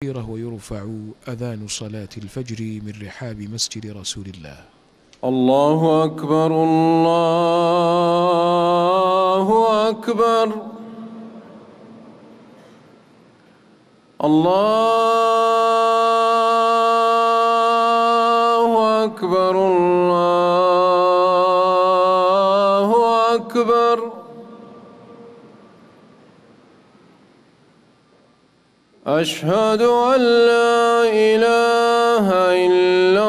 ويرفع أذان صلاة الفجر من رحاب مسجد رسول الله. الله أكبر الله أكبر الله أكبر الله أكبر أشهد أن لا إله إلا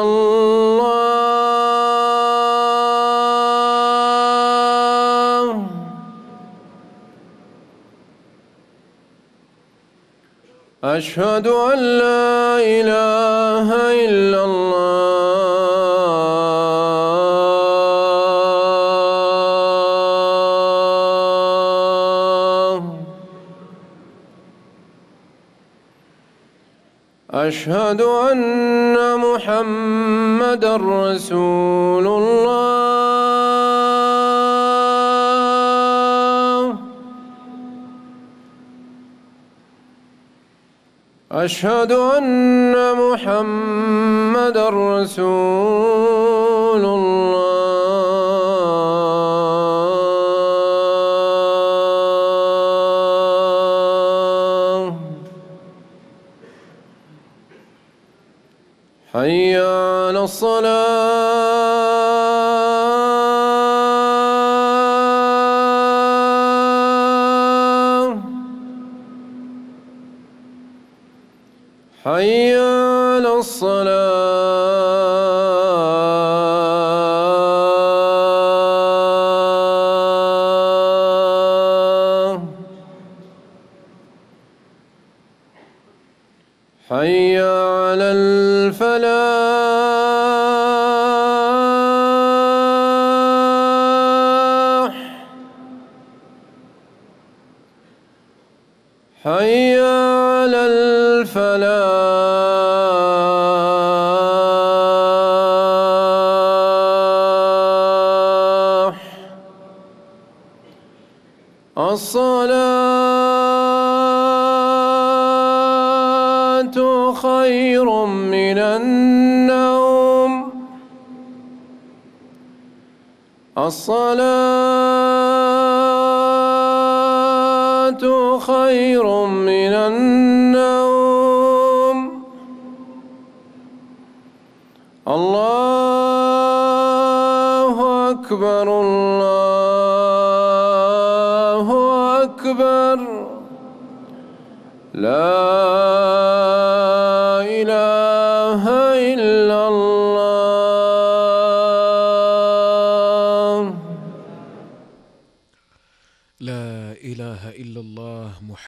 الله أشهد أن لا إله إلا الله أشهد أن محمدًا رسول الله أشهد أن محمدًا رسول الله حي على الصلاة حي على الصلاة حي على الفلاح حي على الفلاح الصلاة خير من النوم الصلاة خير من النوم الله أكبر الله أكبر لا إله إلا الله لا إله إلا الله محمد